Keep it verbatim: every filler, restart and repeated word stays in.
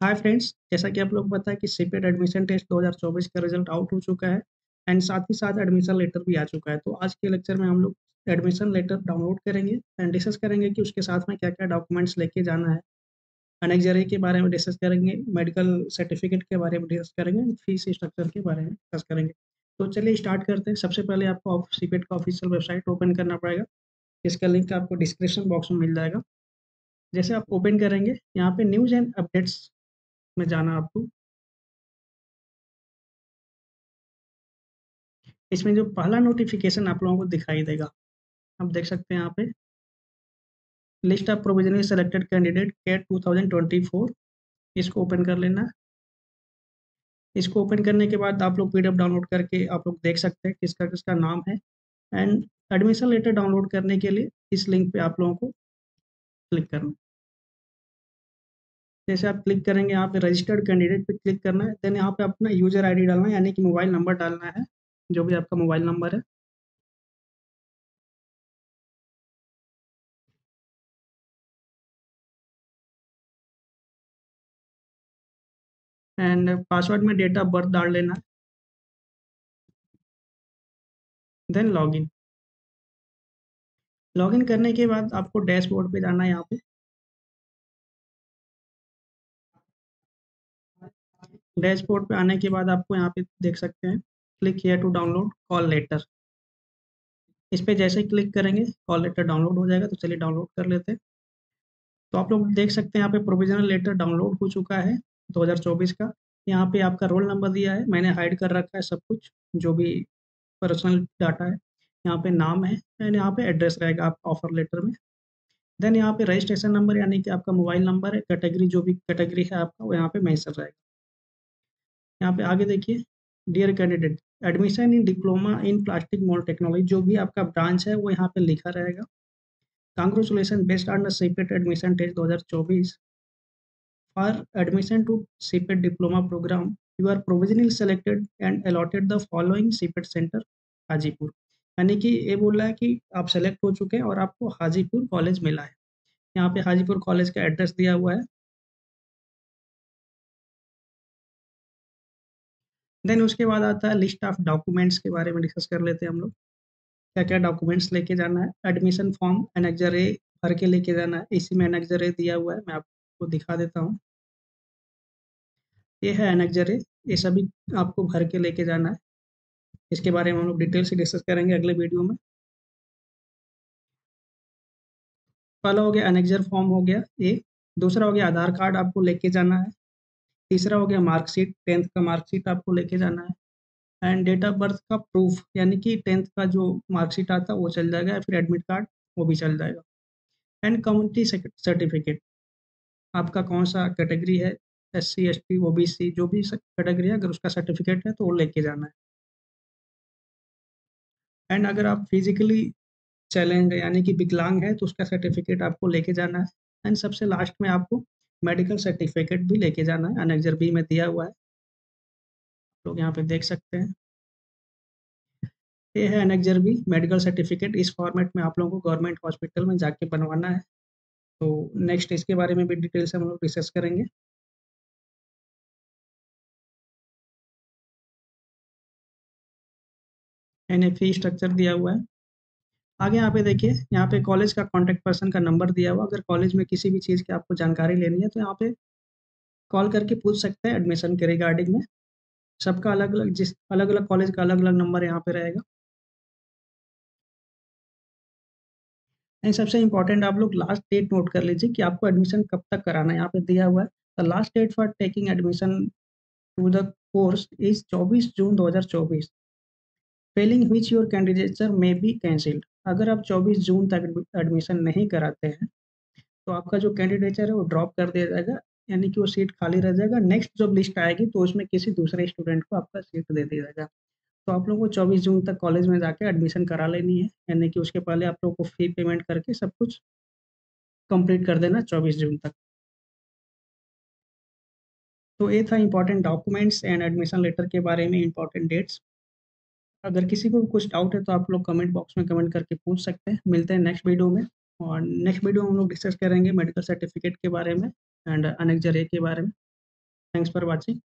Hi friends, जैसा कि आप लोग को पता है कि सीपेट एडमिशन टेस्ट दो हज़ार चौबीस का रिजल्ट आउट हो चुका है एंड साथ ही साथ एडमिशन लेटर भी आ चुका है। तो आज के लेक्चर में हम लोग एडमिशन लेटर डाउनलोड करेंगे एंड डिस्कस करेंगे कि उसके साथ में क्या-क्या डॉक्यूमेंट्स लेके जाना है। अनेक्जरी के बारे में डिस्कस करेंगे, मेडिकल सर्टिफिकेट के बारे में डिस्कस करेंगे, फीस स्ट्रक्चर के बारे में डिस्कस करेंगे। तो चलिए स्टार्ट करते हैं। सबसे पहले आपको ऑफ सीपेट का ऑफिशियल वेबसाइट ओपन करना पड़ेगा। इसका लिंक आपको डिस्क्रिप्शन बॉक्स में मिल जाएगा। जैसे आप ओपन करेंगे, यहाँ पे न्यूज़ एंड अपडेट्स में जाना आपको। इसमें जो पहला नोटिफिकेशन आप लोगों को दिखाई देगा, आप देख सकते हैं यहाँ पे list of provisionally selected candidate CAT two thousand twenty four. इसको ओपन कर लेना है। इसको ओपन करने के बाद आप लोग पीडीएफ डाउनलोड करके आप लोग देख सकते हैं किसका किसका नाम है एंड एडमिशन लेटर डाउनलोड करने के लिए इस लिंक पे आप लोगों को क्लिक करना है। जैसे आप क्लिक करेंगे यहाँ पे रजिस्टर्ड कैंडिडेट पे क्लिक करना है, देन यहाँ पे अपना यूजर आईडी डालना है, यानी कि मोबाइल नंबर डालना है, जो भी आपका मोबाइल नंबर है। एंड पासवर्ड में डेट ऑफ बर्थ डाल लेना है, देन लॉगिन। लॉगिन करने के बाद आपको डैशबोर्ड पे जाना है। यहाँ पे डैशबोर्ड पे आने के बाद आपको यहाँ पे देख सकते हैं click here to download call letter. इस पे जैसे ही क्लिक करेंगे कॉल लेटर डाउनलोड हो जाएगा। तो चलिए डाउनलोड कर लेते हैं। तो आप लोग देख सकते हैं यहाँ पे प्रोविजनल लेटर डाउनलोड हो चुका है दो हज़ार चौबीस का। यहाँ पे आपका रोल नंबर दिया है, मैंने हाइड कर रखा है सब कुछ जो भी पर्सनल डाटा है। यहाँ पे नाम है एंड यहाँ पे एड्रेस रहेगा आपका ऑफर लेटर में। देन यहाँ पे रजिस्ट्रेशन नंबर यानी कि आपका मोबाइल नंबर है, कैटेगरी जो भी कैटेगरी है आपका वो यहाँ पे मेंशन रहेगा। यहाँ पे आगे देखिए, dear candidate admission in diploma in plastic mould technology, जो भी आपका ब्रांच है वो यहाँ पे लिखा रहेगा। Congratulation based on the CIPET admission test दो हज़ार चौबीस for admission to CIPET diploma programme you are provisionally selected and allotted the following CIPET centre Hajipur. यानी कि ये बोल रहा है कि आप सेलेक्ट हो चुके हैं और आपको हाजीपुर कॉलेज मिला है। यहाँ पे हाजीपुर कॉलेज का एड्रेस दिया हुआ है। देन उसके बाद आता है लिस्ट ऑफ डॉक्यूमेंट्स के बारे में डिस्कस कर लेते हैं हम लोग। क्या-क्या डॉक्यूमेंट्स लेके जाना है। एडमिशन फॉर्म एनेक्जर ए भर के लेके जाना है। इसी में एनेक्जर ए दिया हुआ है, मैं आपको दिखा देता हूँ। ये है एनेक्जर ए, ये सभी आपको भर के लेके जाना है। इसके बारे में हम लोग डिटेल से डिस्कस करेंगे अगले वीडियो में। पहला हो गया एनेक्जर फॉर्म हो गया ए, दूसरा हो गया आधार कार्ड आपको लेके जाना है, तीसरा हो गया मार्कशीट, टेंथ का मार्कशीट आपको लेके जाना है एंड डेट ऑफ बर्थ का प्रूफ, यानी कि टेंथ का जो मार्कशीट आता है वो चल जाएगा या फिर एडमिट कार्ड वो भी चल जाएगा। एंड कम्युनिटी सर्टिफिकेट, आपका कौन सा कैटेगरी है, S C S T O B C जो भी कैटेगरी है, अगर उसका सर्टिफिकेट है तो वो लेके जाना है। एंड अगर आप फिजिकली चैलेंज यानी कि विकलांग है तो उसका सर्टिफिकेट आपको लेके जाना है। एंड सबसे लास्ट में आपको मेडिकल सर्टिफिकेट भी लेके जाना है, अनेक्जर बी में दिया हुआ है, लोग यहाँ पे देख सकते हैं। ये है अनेक्जर बी मेडिकल सर्टिफिकेट। इस फॉर्मेट में आप लोगों को गवर्नमेंट हॉस्पिटल में जाके बनवाना है। तो नेक्स्ट इसके बारे में भी डिटेल से हम लोग डिस्कस करेंगे। एन ए फी स्ट्रक्चर दिया हुआ है। आगे यहाँ पे देखिए, यहाँ पे कॉलेज का कॉन्टैक्ट पर्सन का नंबर दिया हुआ। अगर कॉलेज में किसी भी चीज़ की आपको जानकारी लेनी है तो यहाँ पे कॉल करके पूछ सकते हैं एडमिशन के रिगार्डिंग में। सबका अलग-अलग जिस अलग-अलग कॉलेज का अलग-अलग नंबर यहाँ पे रहेगा। एंड सबसे इम्पोर्टेंट आप लोग लास्ट डेट नोट कर लीजिए कि आपको एडमिशन कब तक कराना है। यहाँ पे दिया हुआ है the last date for taking admission to the course is चौबीस जून दो हज़ार चौबीस, failing which your candidature may be cancelled. अगर आप चौबीस जून तक एडमिशन नहीं कराते हैं तो आपका जो कैंडिडेचर है वो ड्रॉप कर दिया जाएगा, यानी कि वो सीट खाली रह जाएगा। नेक्स्ट जब लिस्ट आएगी तो उसमें किसी दूसरे स्टूडेंट को आपका सीट दे दिया जाएगा। तो आप लोगों को चौबीस जून तक कॉलेज में जाके एडमिशन करा लेनी है, यानी कि उसके पहले आप लोगों को फी पेमेंट करके सब कुछ कंप्लीट कर देना चौबीस जून तक। तो ये था important documents and admission letter के बारे में इंपॉर्टेंट डेट्स। अगर किसी को कुछ डाउट है तो आप लोग कमेंट बॉक्स में कमेंट करके पूछ सकते हैं। मिलते हैं नेक्स्ट वीडियो में, और नेक्स्ट वीडियो में हम लोग डिस्कस करेंगे मेडिकल सर्टिफिकेट के बारे में एंड अनेक्जर ए के बारे में। Thanks for watching.